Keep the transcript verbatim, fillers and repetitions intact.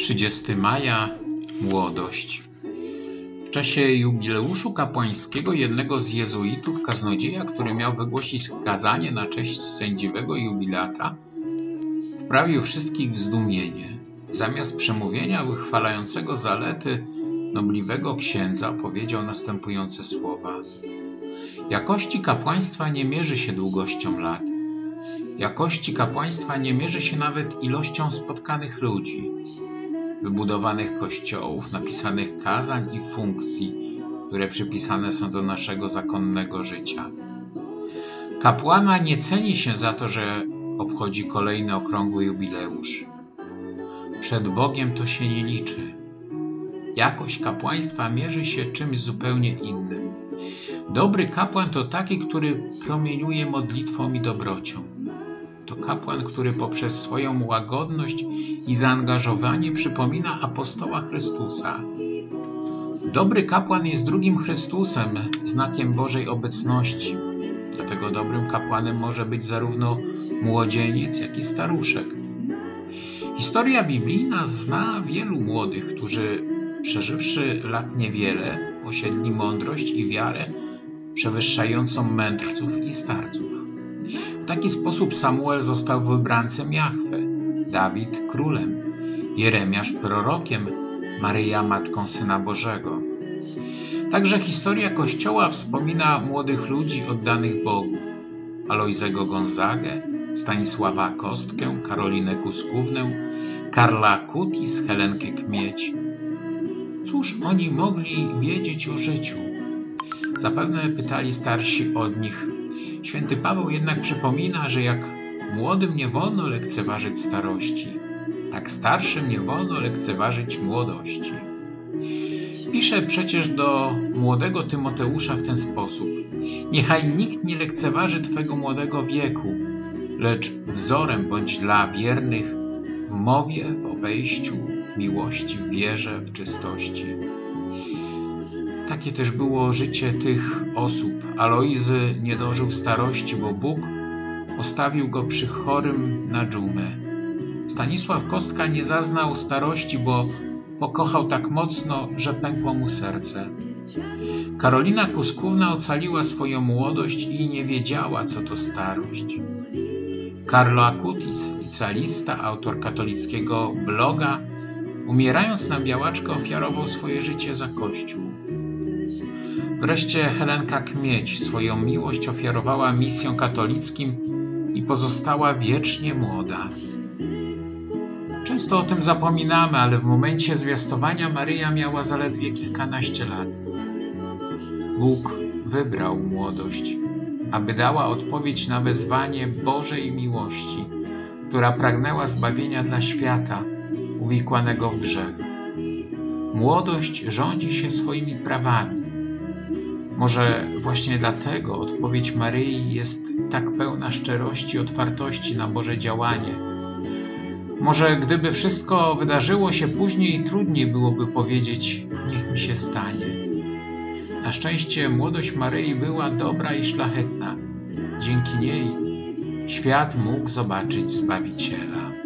trzydziestego maja młodość. W czasie jubileuszu kapłańskiego jednego z jezuitów, kaznodzieja, który miał wygłosić kazanie na cześć sędziwego jubilata, wprawił wszystkich w zdumienie. Zamiast przemówienia wychwalającego zalety nobliwego księdza powiedział następujące słowa: jakości kapłaństwa nie mierzy się długością lat. Jakości kapłaństwa nie mierzy się nawet ilością spotkanych ludzi, wybudowanych kościołów, napisanych kazań i funkcji, które przypisane są do naszego zakonnego życia. Kapłana nie ceni się za to, że obchodzi kolejny okrągły jubileusz. Przed Bogiem to się nie liczy. Jakość kapłaństwa mierzy się czymś zupełnie innym. Dobry kapłan to taki, który promieniuje modlitwą i dobrocią. To kapłan, który poprzez swoją łagodność i zaangażowanie przypomina apostoła Chrystusa. Dobry kapłan jest drugim Chrystusem, znakiem Bożej obecności. Dlatego dobrym kapłanem może być zarówno młodzieniec, jak i staruszek. Historia biblijna zna wielu młodych, którzy przeżywszy lat niewiele, osiedli mądrość i wiarę przewyższającą mędrców i starców. W taki sposób Samuel został wybrańcem Jahwe, Dawid królem, Jeremiasz prorokiem, Maryja matką Syna Bożego. Także historia Kościoła wspomina młodych ludzi oddanych Bogu: Alojzego Gonzagę, Stanisława Kostkę, Karolinę Kuskównę, Karla Kutis, Helenkę Kmieć. Cóż oni mogli wiedzieć o życiu? Zapewne pytali starsi od nich. Święty Paweł jednak przypomina, że jak młodym nie wolno lekceważyć starości, tak starszym nie wolno lekceważyć młodości. Pisze przecież do młodego Tymoteusza w ten sposób: niechaj nikt nie lekceważy Twego młodego wieku, lecz wzorem bądź dla wiernych w mowie, w obejściu, w miłości, w wierze, w czystości. Takie też było życie tych osób. Alojzy nie dożył starości, bo Bóg postawił go przy chorym na dżumę. Stanisław Kostka nie zaznał starości, bo pokochał tak mocno, że pękło mu serce. Karolina Kuskówna ocaliła swoją młodość i nie wiedziała, co to starość. Karlo Akutis, licealista, autor katolickiego bloga, umierając na białaczkę, ofiarował swoje życie za Kościół. Wreszcie Helenka Kmieć swoją miłość ofiarowała misjom katolickim i pozostała wiecznie młoda. Często o tym zapominamy, ale w momencie zwiastowania Maryja miała zaledwie kilkanaście lat. Bóg wybrał młodość, aby dała odpowiedź na wezwanie Bożej miłości, która pragnęła zbawienia dla świata uwikłanego w grzech. Młodość rządzi się swoimi prawami. Może właśnie dlatego odpowiedź Maryi jest tak pełna szczerości i otwartości na Boże działanie. Może gdyby wszystko wydarzyło się później, trudniej byłoby powiedzieć: niech mi się stanie. Na szczęście młodość Maryi była dobra i szlachetna. Dzięki niej świat mógł zobaczyć Zbawiciela.